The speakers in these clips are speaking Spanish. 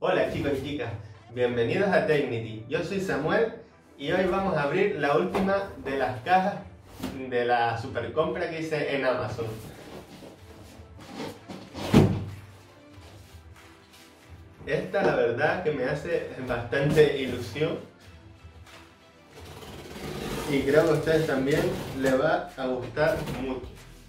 Hola chicos y chicas, bienvenidos a Technity. Yo soy Samuel y hoy vamos a abrir la última de las cajas de la super compra que hice en Amazon. Esta la verdad que me hace bastante ilusión y creo que a ustedes también les va a gustar mucho.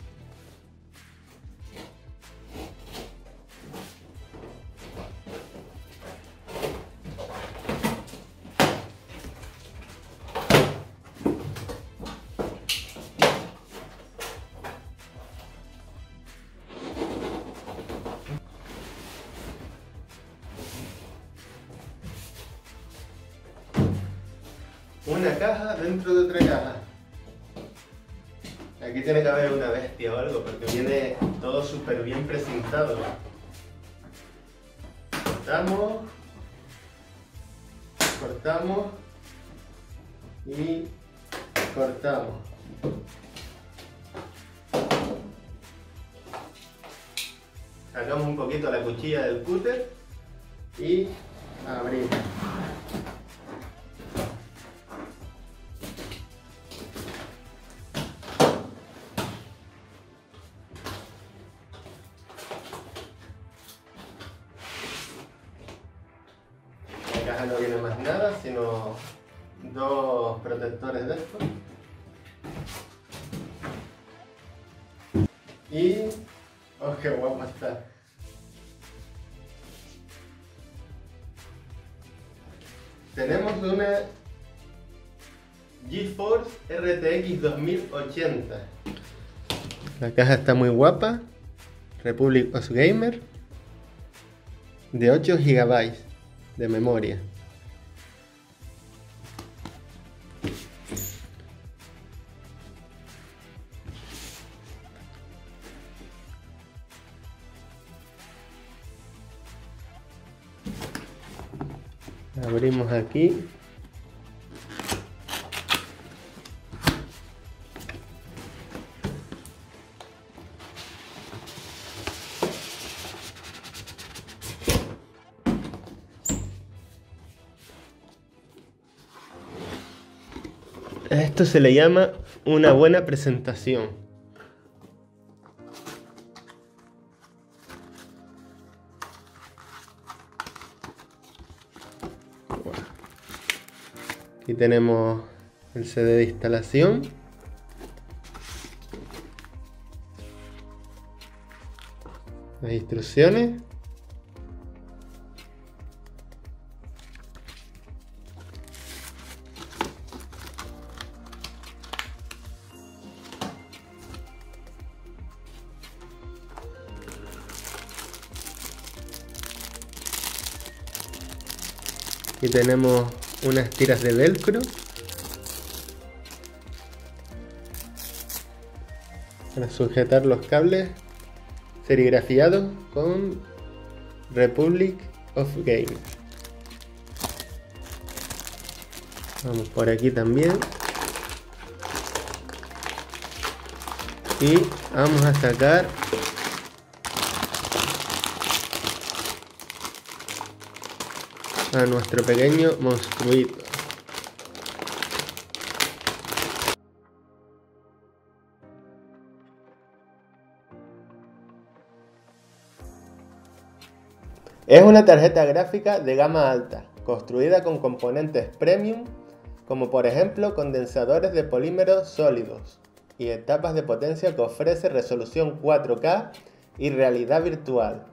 Una caja dentro de otra caja. Aquí tiene que haber una bestia o algo porque viene todo súper bien presentado. Cortamos y cortamos. Sacamos un poquito la cuchilla del cúter y abrimos. La caja no viene más nada, sino dos protectores de estos. Y... ¡oh, qué guapa está! Tenemos una GeForce RTX 2080. La caja está muy guapa. Republic of Gamer. De 8 GB de memoria. Abrimos aquí. Esto se le llama una buena presentación. Aquí tenemos el CD de instalación. Las instrucciones. Aquí tenemos unas tiras de velcro para sujetar los cables serigrafiados con Republic of Gamer. Vamos por aquí también y vamos a sacar a nuestro pequeño monstruito. Es una tarjeta gráfica de gama alta, construida con componentes premium, como por ejemplo condensadores de polímeros sólidos y etapas de potencia que ofrece resolución 4K y realidad virtual.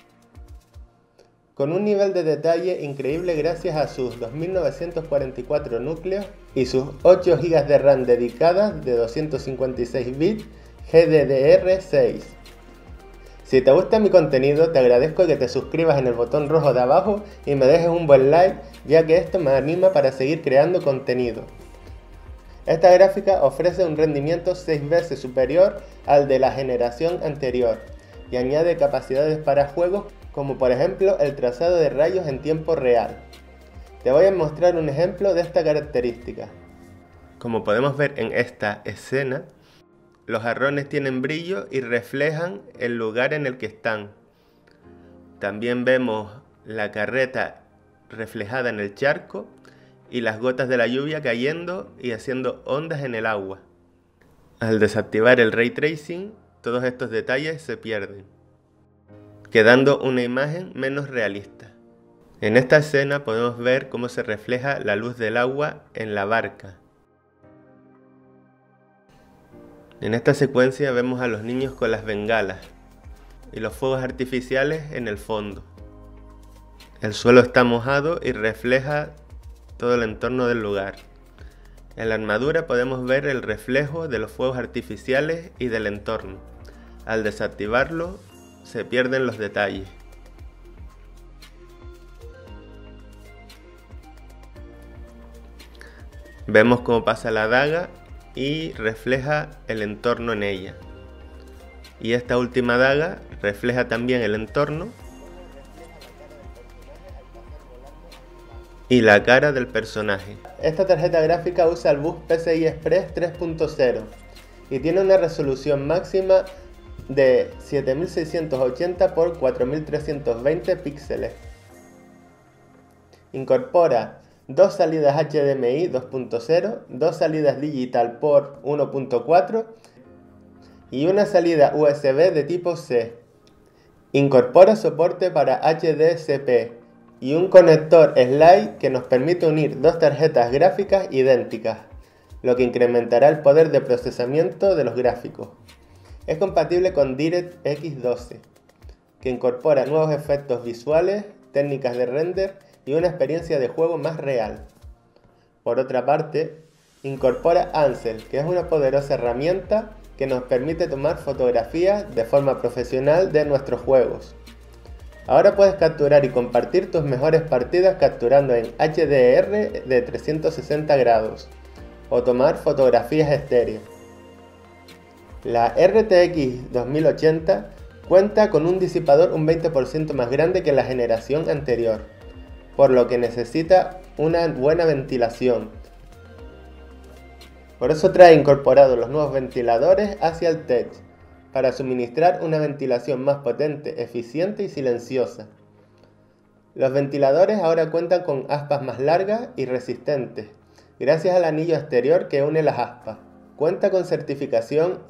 Con un nivel de detalle increíble gracias a sus 2944 núcleos y sus 8 GB de RAM dedicadas de 256 bits GDDR6. Si te gusta mi contenido, te agradezco que te suscribas en el botón rojo de abajo y me dejes un buen like, ya que esto me anima para seguir creando contenido. Esta gráfica ofrece un rendimiento 6 veces superior al de la generación anterior y añade capacidades para juegos como por ejemplo el trazado de rayos en tiempo real. Te voy a mostrar un ejemplo de esta característica. Como podemos ver en esta escena, los jarrones tienen brillo y reflejan el lugar en el que están. También vemos la carreta reflejada en el charco y las gotas de la lluvia cayendo y haciendo ondas en el agua. Al desactivar el Ray Tracing, todos estos detalles se pierden, quedando una imagen menos realista. En esta escena podemos ver cómo se refleja la luz del agua en la barca. En esta secuencia vemos a los niños con las bengalas y los fuegos artificiales en el fondo. El suelo está mojado y refleja todo el entorno del lugar. En la armadura podemos ver el reflejo de los fuegos artificiales y del entorno. Al desactivarlo, se pierden los detalles. Vemos cómo pasa la daga y refleja el entorno en ella. Y esta última daga refleja también el entorno y la cara del personaje. Esta tarjeta gráfica usa el bus PCI Express 3.0 y tiene una resolución máxima de 7680 x 4320 píxeles. Incorpora dos salidas HDMI 2.0, dos salidas digital por 1.4 y una salida USB de tipo C. Incorpora soporte para HDCP y un conector slide que nos permite unir dos tarjetas gráficas idénticas, lo que incrementará el poder de procesamiento de los gráficos. Es compatible con DirectX 12, que incorpora nuevos efectos visuales, técnicas de render y una experiencia de juego más real. Por otra parte, incorpora Ansel, que es una poderosa herramienta que nos permite tomar fotografías de forma profesional de nuestros juegos. Ahora puedes capturar y compartir tus mejores partidas capturando en HDR de 360 grados o tomar fotografías estéreo. La RTX 2080 cuenta con un disipador un 20% más grande que la generación anterior, por lo que necesita una buena ventilación. Por eso trae incorporados los nuevos ventiladores Axial Tech, para suministrar una ventilación más potente, eficiente y silenciosa. Los ventiladores ahora cuentan con aspas más largas y resistentes, gracias al anillo exterior que une las aspas. Cuenta con certificación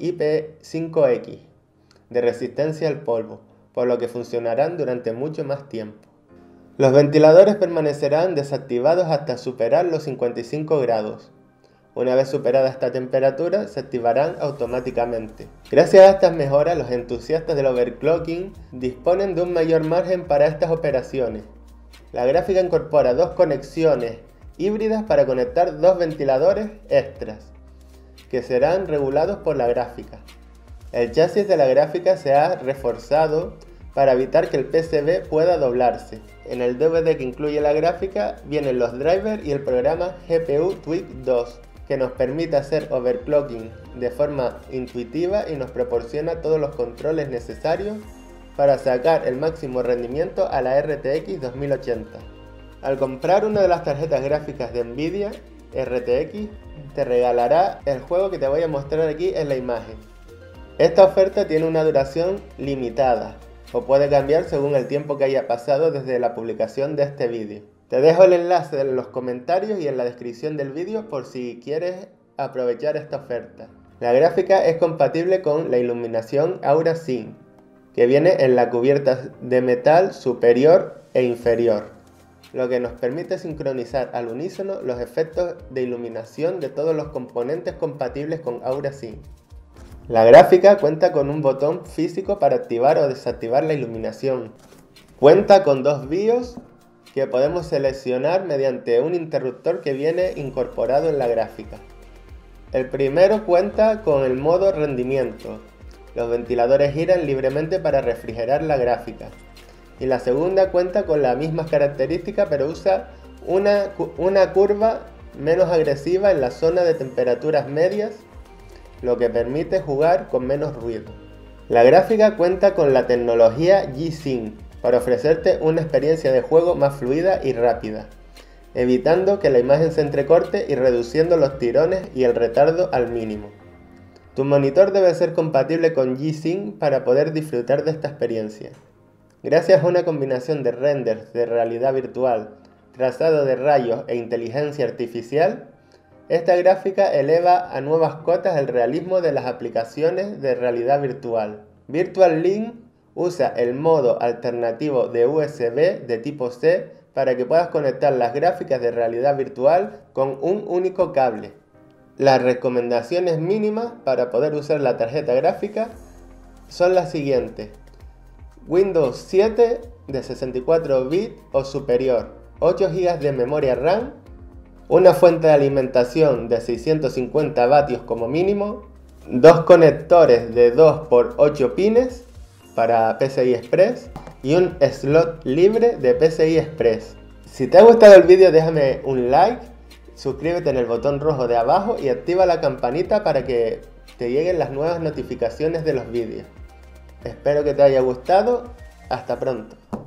IP5X de resistencia al polvo, por lo que funcionarán durante mucho más tiempo. Los ventiladores permanecerán desactivados hasta superar los 55 grados. Una vez superada esta temperatura, se activarán automáticamente. Gracias a estas mejoras, los entusiastas del overclocking disponen de un mayor margen para estas operaciones. La gráfica incorpora dos conexiones híbridas para conectar dos ventiladores extras, que serán regulados por la gráfica. El chasis de la gráfica se ha reforzado para evitar que el PCB pueda doblarse. En el DVD que incluye la gráfica vienen los drivers y el programa GPU Tweak 2, que nos permite hacer overclocking de forma intuitiva y nos proporciona todos los controles necesarios para sacar el máximo rendimiento a la RTX 2080. Al comprar una de las tarjetas gráficas de Nvidia RTX, te regalará el juego que te voy a mostrar aquí en la imagen. Esta oferta tiene una duración limitada, o puede cambiar según el tiempo que haya pasado desde la publicación de este vídeo. Te dejo el enlace en los comentarios y en la descripción del vídeo por si quieres aprovechar esta oferta. La gráfica es compatible con la iluminación Aura Sync, que viene en la cubierta de metal superior e inferior, lo que nos permite sincronizar al unísono los efectos de iluminación de todos los componentes compatibles con Aura Sync. La gráfica cuenta con un botón físico para activar o desactivar la iluminación. Cuenta con dos BIOS que podemos seleccionar mediante un interruptor que viene incorporado en la gráfica. El primero cuenta con el modo rendimiento. Los ventiladores giran libremente para refrigerar la gráfica. Y la segunda cuenta con las mismas características, pero usa una curva menos agresiva en la zona de temperaturas medias, lo que permite jugar con menos ruido. La gráfica cuenta con la tecnología G-Sync para ofrecerte una experiencia de juego más fluida y rápida, evitando que la imagen se entrecorte y reduciendo los tirones y el retardo al mínimo. Tu monitor debe ser compatible con G-Sync para poder disfrutar de esta experiencia. Gracias a una combinación de renders de realidad virtual, trazado de rayos e inteligencia artificial, esta gráfica eleva a nuevas cotas el realismo de las aplicaciones de realidad virtual. Virtual Link usa el modo alternativo de USB de tipo C para que puedas conectar las gráficas de realidad virtual con un único cable. Las recomendaciones mínimas para poder usar la tarjeta gráfica son las siguientes: Windows 7 de 64 bits o superior, 8 GB de memoria RAM, una fuente de alimentación de 650 vatios como mínimo, dos conectores de 2 por 8 pines para PCI Express y un slot libre de PCI Express. Si te ha gustado el vídeo, déjame un like, suscríbete en el botón rojo de abajo y activa la campanita para que te lleguen las nuevas notificaciones de los vídeos. Espero que te haya gustado. Hasta pronto.